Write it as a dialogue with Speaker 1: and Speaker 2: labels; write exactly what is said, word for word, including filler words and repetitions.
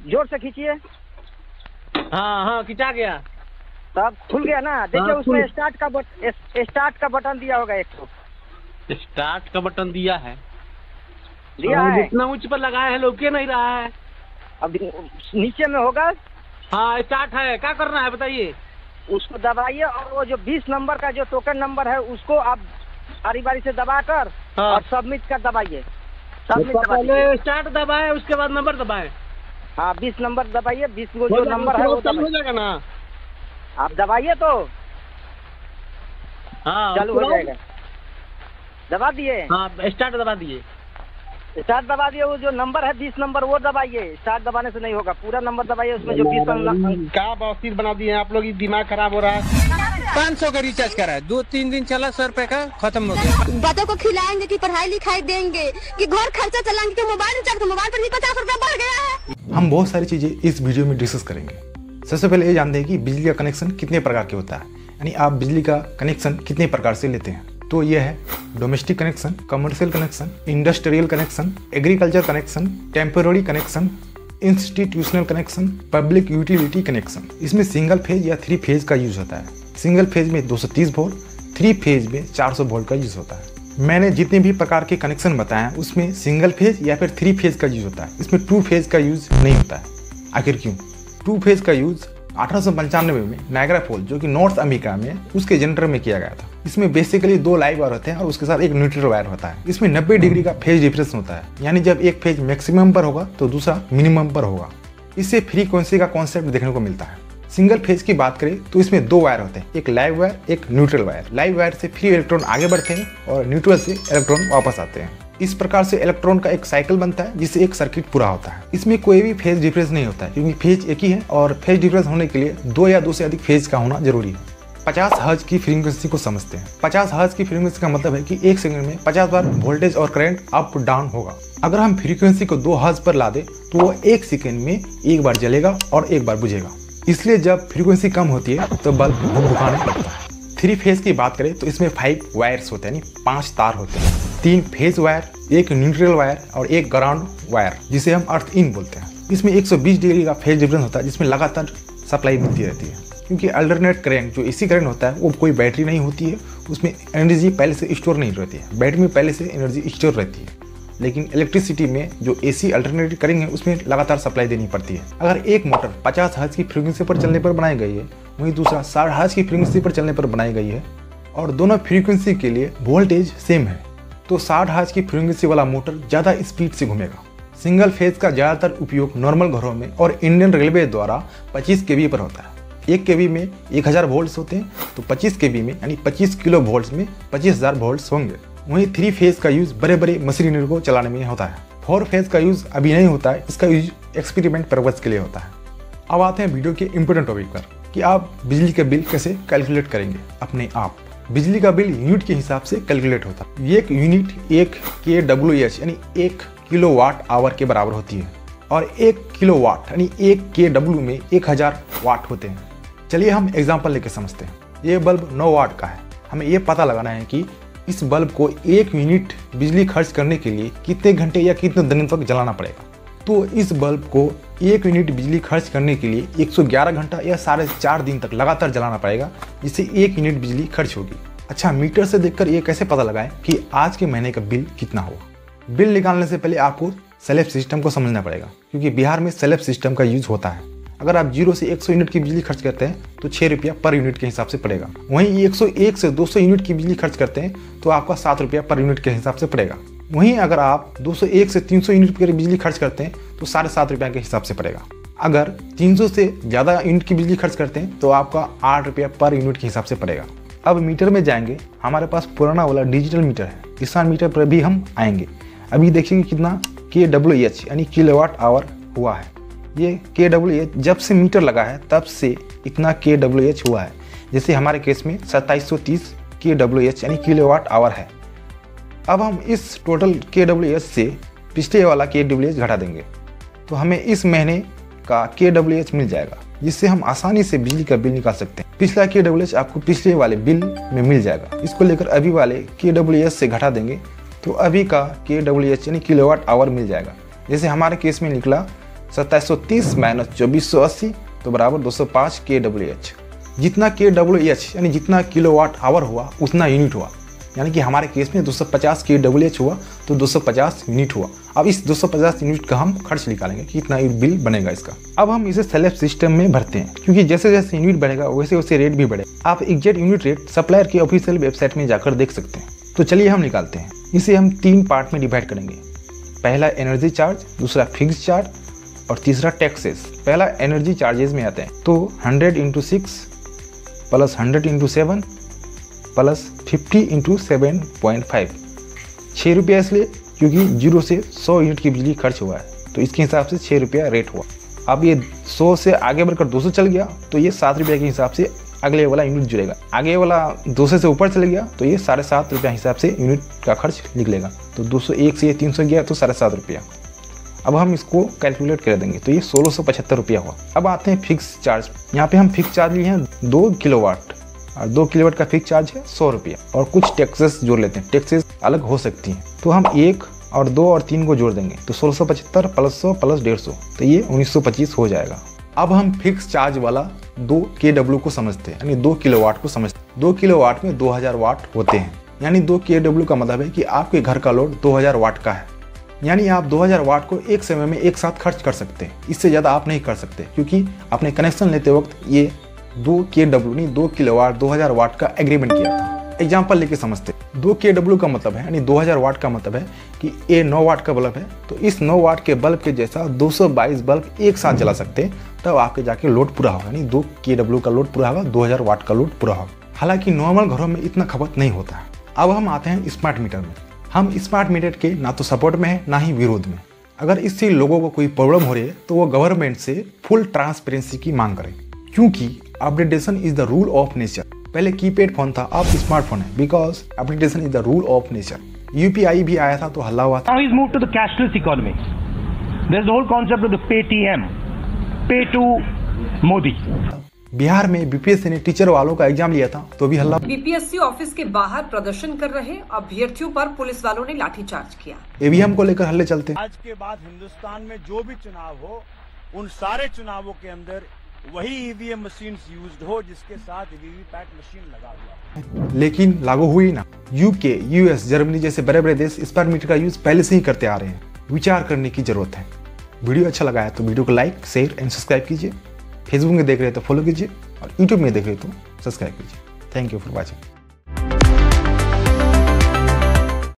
Speaker 1: जोर से खींचिए।
Speaker 2: हाँ हाँ खिंचा गया।
Speaker 1: तब खुल गया ना। देखिए
Speaker 2: हाँ,
Speaker 1: उसमें
Speaker 2: खुल-
Speaker 1: स्टार्ट का बट स्टार्ट का बटन दिया होगा एक तो।
Speaker 2: स्टार्ट का बटन दिया है।
Speaker 1: दिया
Speaker 2: हाँ,
Speaker 1: है।
Speaker 2: जितना उच्च पर लगाया है लौके नहीं रहा है।
Speaker 1: अब नीचे में होगा।
Speaker 2: हाँ स्टार्ट है, क्या करना है बताइए।
Speaker 1: उसको दबाइए और वो जो बीस नंबर का जो टोकन नंबर है उसको आप बारी बारी से दबाकर
Speaker 2: हाँ।
Speaker 1: और सबमिट कर दबाइए। सबमिट दबा दीजिए।
Speaker 2: पहले स्टार्ट दबाए उसके बाद नंबर दबाए।
Speaker 1: हाँ बीस नंबर दबाइए। बीस को
Speaker 2: हो
Speaker 1: जो
Speaker 2: जाएगा,
Speaker 1: नंबर है
Speaker 2: उसके
Speaker 1: वो
Speaker 2: बाद चालू हो
Speaker 1: दबाइए।
Speaker 2: जाएगा ना।
Speaker 1: आप दबाइए तो
Speaker 2: हाँ
Speaker 1: चालू
Speaker 2: उसके
Speaker 1: हो
Speaker 2: बाद-
Speaker 1: जाएगा। दबा दिए।
Speaker 2: हाँ स्टार्ट दबा दिए।
Speaker 1: स्टार्ट दबा दिए। वो जो नंबर है बीस नंबर वो दबाइए। स्टार्ट दबाने से नहीं होगा, पूरा नंबर दबाइए। उसमें जो बीस अंक
Speaker 2: क्या बवासीर बना दिए हैं आप लोग, दिमाग खराब हो रहा है।
Speaker 3: पाँच सौ का रिचार्ज करा है, दो तीन दिन चला, सौ रुपए का खत्म हो गया।
Speaker 4: बच्चों को खिलाएंगे कि पढ़ाई लिखाई देंगे कि घर खर्चा चलाएंगे कि मोबाइल रिचार्ज, तो मोबाइल पर भी पचास रुपया बढ़ गया है।
Speaker 5: हम बहुत सारी चीजें इस वीडियो में डिस्कस करेंगे। सबसे पहले ये जानते हैं कि बिजली का कनेक्शन कितने प्रकार के होता है, यानी आप बिजली का कनेक्शन कितने प्रकार से लेते हैं। तो यह है domestic connection, commercial connection, industrial connection, agriculture connection, temporary connection, institutional connection, public utility connection. इसमें सिंगल फेज या थ्री फेज का यूज होता है। सिंगल फेज में दो सौ तीस वोल्ट, थ्री फेज में चार सौ वोल्ट का यूज होता है। मैंने जितने भी प्रकार के कनेक्शन बताए हैं उसमें सिंगल फेज या फिर थ्री फेज का यूज होता है। इसमें टू फेज का यूज नहीं होता है। आखिर क्यों? टू फेज का यूज अठारह सौ पंचानवे में नायग्रा फॉल जो कि नॉर्थ अमेरिका में उसके जनरेटर में किया गया था। इसमें बेसिकली दो लाइव वायर होते हैं और उसके साथ एक न्यूट्रल वायर होता है। इसमें नब्बे डिग्री का फेज डिफरेंस होता है, यानी जब एक फेज मैक्सिमम पर होगा तो दूसरा मिनिमम पर होगा। इससे फ्रीक्वेंसी का कॉन्सेप्ट देखने को मिलता है। सिंगल फेज की बात करें तो इसमें दो वायर होते हैं, एक लाइव वायर, एक न्यूट्रल वायर। लाइव वायर से फ्री इलेक्ट्रॉन आगे बढ़ते हैं और न्यूट्रल से इलेक्ट्रॉन वापस आते हैं। इस प्रकार से इलेक्ट्रॉन का एक साइकिल बनता है जिससे एक सर्किट पूरा होता है। इसमें कोई भी फेज डिफरेंस नहीं होता है क्योंकि फेज एक ही है और फेज डिफरेंस होने के लिए दो या दो से अधिक फेज का होना जरूरी है। पचास हर्ट्ज की फ्रीक्वेंसी को समझते हैं। पचास हर्ट्ज की फ्रीक्वेंसी का मतलब है कि एक सेकंड में पचास बार वोल्टेज और करंट अप डाउन होगा। अगर हम फ्रीक्वेंसी को दो हर्ट्ज पर ला दें तो वो एक सेकंड में एक बार जलेगा और एक बार बुझेगा। इसलिए जब फ्रीक्वेंसी कम होती है तो बल्ब भुकभुकाने लगता है। थ्री फेज की बात करें तो इसमें फाइव वायर्स होते हैं, यानी पांच तार होते हैं। तीन फेज वायर, एक न्यूट्रल वायर और एक ग्राउंड वायर जिसे हम अर्थ इन बोलते हैं। इसमें एक सौ बीस डिग्री का फेज डिफरेंस होता है जिसमें लगातार सप्लाई मिलती रहती है। क्योंकि अल्टरनेट करंट जो एसी करंट होता है वो कोई बैटरी नहीं होती है, उसमें एनर्जी पहले से स्टोर नहीं रहती है। बैटरी में पहले से एनर्जी स्टोर रहती है, लेकिन इलेक्ट्रिसिटी में जो एसी अल्टरनेटिव करंट है उसमें लगातार सप्लाई देनी पड़ती है। अगर एक मोटर पचास हर्ट्ज की फ्रीक्वेंसी पर चलने पर बनाई गई है, वहीं दूसरा साठ हर्ट्ज की फ्रीक्वेंसी पर चलने पर बनाई गई है और दोनों फ्रीक्वेंसी के लिए वोल्टेज सेम है, तो साठ हर्ट्ज की फ्रीक्वेंसी वाला मोटर ज़्यादा स्पीड से घूमेगा। सिंगल फेज का ज़्यादातर उपयोग नॉर्मल घरों में और इंडियन रेलवे द्वारा पच्चीस केवी पर होता है। एक केवी में एक हज़ार वोल्ट्स होते हैं, तो पच्चीस केवी में यानी पच्चीस किलो वोल्ट्स में पच्चीस हज़ार वोल्ट्स होंगे। वहीं थ्री फेज का यूज बड़े बड़े मशीनरी को चलाने में होता है। फोर फेज का यूज अभी नहीं होता है, इसका यूज एक्सपेरिमेंट पर्पज के लिए होता है। अब आते हैं वीडियो के इम्पोर्टेंट टॉपिक पर कि आप बिजली का बिल कैसे कैलकुलेट करेंगे अपने आप। बिजली का बिल यूनिट के हिसाब से कैलकुलेट होता है। एक यूनिट एक के डब्ल्यू एच यानी एक किलो वाट आवर के बराबर होती है और एक किलो वाट यानी एक के डब्ल्यू में एक हजार वाट होते हैं। चलिए हम एग्जाम्पल लेके समझते हैं। ये बल्ब नौ वाट का है। हमें ये पता लगाना है कि इस बल्ब को एक यूनिट बिजली खर्च करने के लिए कितने घंटे या कितने दिन तक जलाना पड़ेगा। तो इस बल्ब को एक यूनिट बिजली खर्च करने के लिए एक सौ ग्यारह घंटा या साढ़े चार दिन तक लगातार जलाना पड़ेगा, जिससे एक यूनिट बिजली खर्च होगी। अच्छा, मीटर से देखकर ये कैसे पता लगाएं कि आज के महीने का बिल कितना होगा। बिल निकालने से पहले आपको स्लैब सिस्टम को समझना पड़ेगा, क्योंकि बिहार में स्लैब सिस्टम का यूज होता है। अगर आप जीरो से एक सौ यूनिट की बिजली खर्च करते हैं तो छः रुपया पर यूनिट के हिसाब से पड़ेगा। वहीं एक सौ एक से दो सौ यूनिट की बिजली खर्च करते हैं तो आपका सात रुपया पर यूनिट के हिसाब से पड़ेगा। वहीं अगर आप दो सौ एक से तीन सौ यूनिट की बिजली खर्च करते हैं तो साढ़े सात रुपया के हिसाब से पड़ेगा। अगर तीन सौ से ज़्यादा यूनिट की बिजली खर्च करते हैं तो आपका आठ रुपया पर यूनिट के हिसाब से पड़ेगा। अब मीटर में जाएंगे। हमारे पास पुराना वाला डिजिटल मीटर है, किसान मीटर पर भी हम आएंगे। अभी देखेंगे कितना के डब्ल्यू एच यानी किलोवाट आवर हुआ है। ये के डब्ल्यू एच जब से मीटर लगा है तब से इतना के डब्ल्यू एच हुआ है। जैसे हमारे केस में सत्ताईस सौ तीस के डब्ल्यू एच यानी किलोवाट आवर है। अब हम इस टोटल के डब्ल्यू एच से पिछले वाला के डब्ल्यू एच घटा देंगे तो हमें इस महीने का के डब्ल्यू एच मिल जाएगा, जिससे हम आसानी से बिजली का बिल निकाल सकते हैं। पिछला के डब्ल्यू एच आपको पिछले वाले बिल में मिल जाएगा। इसको लेकर अभी वाले के डब्ल्यू एच से घटा देंगे तो अभी का के डब्ल्यू एच यानी किलोवाट आवर मिल जाएगा। जैसे हमारे केस में निकला सत्ताईस सौ तीस माइनस चौबीस सौ अस्सी तो बराबर दो सौ पाँच के डब्ल्यू एच। जितना के डब्ल्यू एच यानी जितना किलोवाट आवर हुआ उतना यूनिट हुआ, यानी कि हमारे केस में दो सौ पचास के डब्ल्यू एच हुआ तो दो सौ पचास यूनिट हुआ। अब इस दो सौ पचास यूनिट का हम खर्च निकालेंगे कि कितना बिल बनेगा इसका। अब हम इसे सेल्फ सिस्टम में भरते हैं, क्योंकि जैसे जैसे यूनिट बढ़ेगा वैसे वैसे रेट भी बढ़ेगा। आप एग्जैक्ट यूनिट रेट सप्लायर की ऑफिशियल वेबसाइट में जाकर देख सकते हैं। तो चलिए हम निकालते हैं। इसे हम तीन पार्ट में डिवाइड करेंगे। पहला एनर्जी चार्ज, दूसरा फिक्स चार्ज और तीसरा टैक्सेस। पहला एनर्जी चार्जेस में आते हैं तो hundred into six plus hundred into seven plus fifty into seven point five, छः रुपया इसलिए क्योंकि जीरो से सौ यूनिट की बिजली खर्च हुआ है तो इसके हिसाब से छः रुपया रेट हुआ। अब ये सौ से आगे बढ़कर दो सौ चल गया तो ये सात रुपये के हिसाब से अगले वाला यूनिट जुड़ेगा। आगे वाला दो सौ से ऊपर चल गया तो ये साढ़े सात रुपया हिसाब से यूनिट का खर्च निकलेगा। तो दो सौ एक से तीन सौ गया तो साढ़े सात रुपया। अब हम इसको कैलकुलेट कर देंगे तो ये सोलह सौ पचहत्तर रुपया हुआ। अब आते हैं फिक्स चार्ज। यहाँ पे हम फिक्स चार्ज लिए हैं दो किलोवाट और दो किलोवाट का फिक्स चार्ज है सौ रुपया और कुछ टैक्सेस जोड़ लेते हैं। टैक्सेस अलग हो सकती हैं तो हम एक और दो और तीन को जोड़ देंगे तो सोलह सौ पचहत्तर प्लस सौ प्लस डेढ़ सौ तो ये उन्नीस सौ पच्चीस हो जाएगा। अब हम फिक्स चार्ज वाला दो के डब्ल्यू को समझते हैं, यानी दो किलोवाट को समझते हैं। दो किलोवाट में दो हज़ार वाट होते हैं, यानी दो के डब्ल्यू का मतलब है कि आपके घर का लोड दो हज़ार वाट का है, यानी आप दो हज़ार वाट को एक समय में एक साथ खर्च कर सकते हैं। इससे ज़्यादा आप नहीं कर सकते क्योंकि आपने कनेक्शन लेते वक्त ये दो के डब्ल्यू नहीं दो किलोवाट दो हज़ार वाट का एग्रीमेंट किया था। एग्जाम्पल लेके समझते हैं। दो के डब्ल्यू का मतलब है यानी दो हज़ार वाट का मतलब है कि ये नौ वाट का बल्ब है तो इस नौ वाट के बल्ब के जैसा दो सौ बाईस बल्ब एक साथ जला सकते हैं, तब आपके जाके लोड पूरा होगा, यानी दो के डब्ल्यू का लोड पूरा होगा, दो हज़ार वाट का लोड पूरा होगा। हालांकि नॉर्मल घरों में इतना खपत नहीं होता है। अब हम आते हैं स्मार्ट मीटर में। हम स्मार्ट मीटर के ना तो सपोर्ट में है ना ही विरोध में। अगर इससे लोगों को कोई प्रॉब्लम हो रही है तो वो गवर्नमेंट से फुल ट्रांसपेरेंसी की मांग करें, क्योंकि updatation is the rule of nature. पहले कीपैड फोन था, अब स्मार्टफोन है, because updatation is the rule of nature. UPI भी आया था तो हल्ला हुआ था।
Speaker 6: Now he's moved to the cashless economy. There's the whole concept of the Paytm, pay to Modi.
Speaker 5: Bihar में बीपीएससी ने टीचर वालों का एग्जाम लिया था तो भी हल्ला।
Speaker 7: बीपीएससी ऑफिस के बाहर प्रदर्शन कर रहे अभ्यर्थियों पर पुलिस वालों ने लाठीचार्ज किया।
Speaker 5: ईवीएम को लेकर हल्ले चलते।
Speaker 8: आज के बाद हिंदुस्तान में जो भी चुनाव हो उन सारे चुनावों के अंदर वही ईवीएम मशीन्स यूज्ड हो जिसके साथ वीवीपैट मशीन लगा हुआ,
Speaker 5: लेकिन लागू हुई ना। यूके, यूएस, जर्मनी जैसे बड़े बड़े देश स्मार्ट मीटर का यूज पहले से ही करते आ रहे हैं। विचार करने की जरूरत है। वीडियो अच्छा लगा है तो वीडियो को लाइक, शेयर एंड सब्सक्राइब कीजिए। फेसबुक में देख रहे हैं तो फॉलो कीजिए और यूट्यूब में देख रहे हैं तो सब्सक्राइब कीजिए। Thank you for watching.